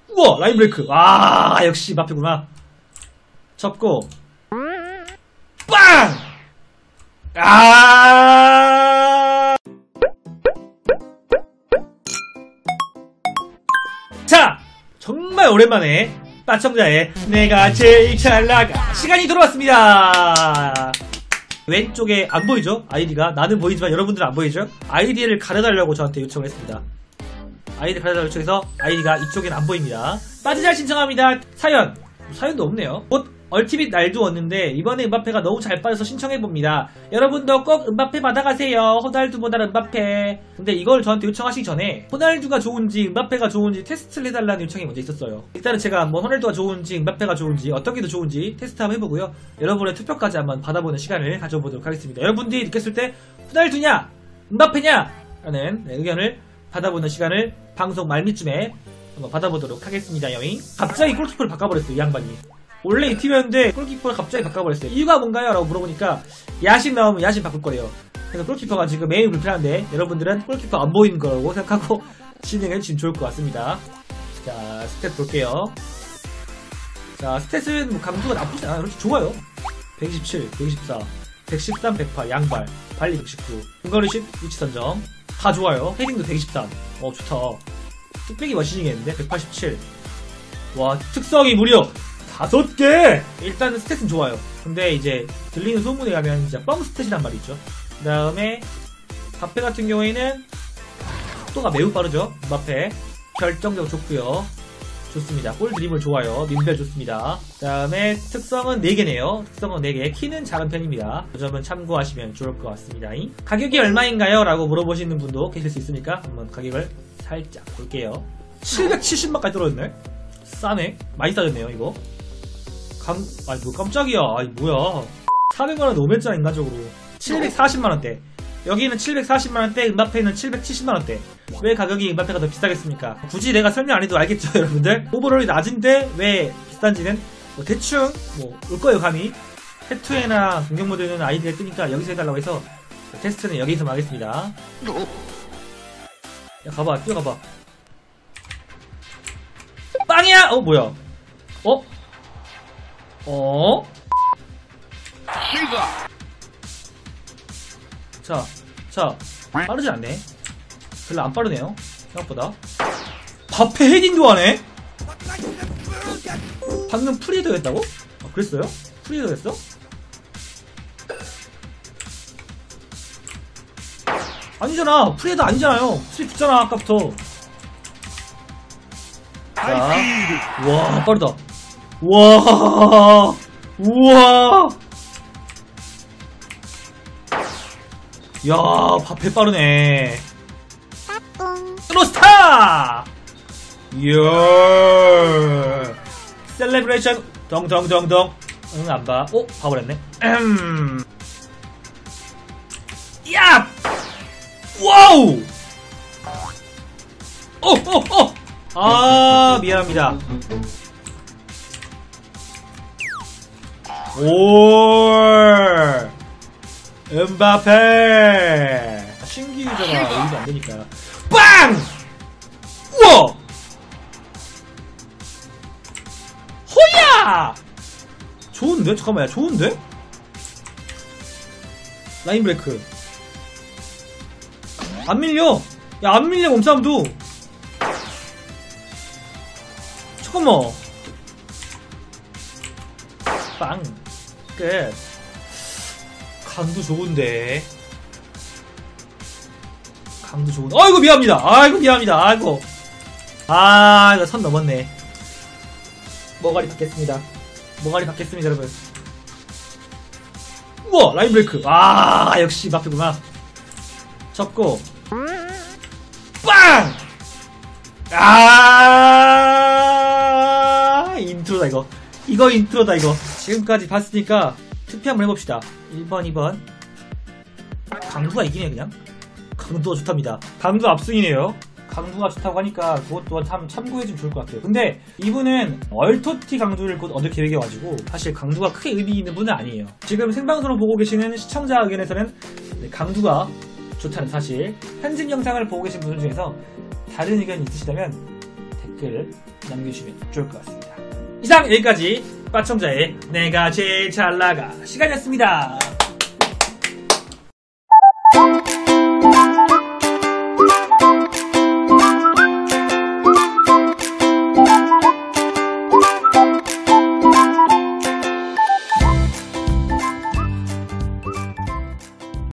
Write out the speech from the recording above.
우와 라인 브레이크. 아 역시 마페구나. 접고 빵! 아! 자! 정말 오랜만에 빠청자의 내가 제일 잘 나가 시간이 돌아왔습니다. 왼쪽에 안 보이죠? 아이디가. 나는 보이지만 여러분들은 안 보이죠? 아이디를 가려달라고 저한테 요청을 했습니다. 아이디 가려달라고 요청해서 아이디가 이쪽엔 안 보입니다. 빠지잘 신청합니다. 사연도 없네요. 곧 얼티밋 날도 왔는데 이번에 음바페가 너무 잘 빠져서 신청해봅니다. 여러분도 꼭 음바페 받아가세요. 호날두보다 음바페. 근데 이걸 저한테 요청하시기 전에 호날두가 좋은지 음바페가 좋은지 테스트를 해달라는 요청이 먼저 있었어요. 일단은 제가 한번 호날두가 좋은지 음바페가 좋은지 어떤 게 더 좋은지 테스트 한번 해보고요. 여러분의 투표까지 한번 받아보는 시간을 가져보도록 하겠습니다. 여러분들이 느꼈을 때 호날두냐 음바페냐 라는 의견을 받아보는 시간을 방송 말미쯤에 한번 받아보도록 하겠습니다. 여잉. 갑자기 골키퍼를 바꿔버렸어요 이 양반이. 원래 이 팀이었는데 골키퍼를 갑자기 바꿔버렸어요. 이유가 뭔가요? 라고 물어보니까 야심 나오면 야심 바꿀 거예요. 그래서 골키퍼가 지금 매일 불편한데 여러분들은 골키퍼 안 보이는 거라고 생각하고 진행해주시면 좋을 것 같습니다. 자 스탯 볼게요. 자 스탯은 뭐 강도가 나쁘지 않아요. 그렇지 좋아요. 127, 124, 113, 108 양발 발리 119 중거리슛 위치 선정 다 좋아요. 헤딩도 123 좋다. 뚝배기 머신이겠는데 187 와 특성이 무려 5개! 일단은 스탯은 좋아요. 근데 이제 들리는 소문에 의하면 이제 뻥 스탯이란 말이 있죠. 그 다음에 바페 같은 경우에는 속도가 매우 빠르죠. 바페 결정력 좋고요. 좋습니다. 볼 드리블 좋아요. 민별 좋습니다. 그 다음에 특성은 4개네요. 특성은 4개. 키는 작은 편입니다. 그 점은 참고하시면 좋을 것 같습니다. 가격이 얼마인가요? 라고 물어보시는 분도 계실 수 있으니까 한번 가격을 살짝 볼게요. 770만까지 떨어졌네? 싸네? 많이 싸졌네요 이거. 아니 뭐 깜짝이야. 아니 뭐야 400만원 너무 했잖아 인간적으로. 740만원대 여기는 740만원대 음바페는 770만원대 왜 가격이 음바페가 더 비싸겠습니까? 굳이 내가 설명 안해도 알겠죠 여러분들? 오버롤이 낮은데 왜 비싼지는 뭐 대충 뭐 올거예요 감히. 해투에나 공격모드는 아이디가 뜨니까 여기서 해달라고 해서 테스트는 여기서 하겠습니다. 야 가봐 뛰어가봐. 빵이야! 뭐야 자 빠르지 않네. 별로 안 빠르네요 생각보다. 바페 헤딩도 하네? 방금 프리헤더 했다고? 그랬어요? 프리헤더 했어? 아니잖아 프리헤더 아니잖아요. 수비 붙잖아 아까부터. 자, 와 빠르다. 와 우와 야 바페 빠르네. 로스타 이야 셀레브레이션 덩덩덩덩. 응 안봐. 봐버렸네. 야 와우 미안합니다. 오 음바페 신기 유저가 여기도 안되니까 빵! 우와 호야 좋은데? 잠깐만 야 좋은데? 라인 브레이크 안 밀려. 야 안 밀려 몸싸움도. 잠깐만 빵 끝. 강도 좋은데. 강도 좋은데. 아이고 미안합니다. 아이고 이거 선 넘었네. 머가리 받겠습니다 여러분. 우와 라인 브레이크. 역시 마페구나. 접고 빵! 인트로다 이거 인트로다 이거. 지금까지 봤으니까 투표 한번 해봅시다. 1번 2번 강두가 이기네. 그냥 강두가 좋답니다. 강두 압승이네요. 강두가 좋다고 하니까 그것 또한 참고해주면 좋을 것 같아요. 근데 이분은 얼토티 강두를 곧 얻을 계획이어가지고 사실 강두가 크게 의미 있는 분은 아니에요. 지금 생방송을 보고 계시는 시청자 의견에서는 강두가 좋다는 사실. 편집 영상을 보고 계신 분들 중에서 다른 의견이 있으시다면 댓글 남겨주시면 좋을 것 같습니다. 이상 여기까지 빠청자의 내가 제일 잘 나가 시간이었습니다.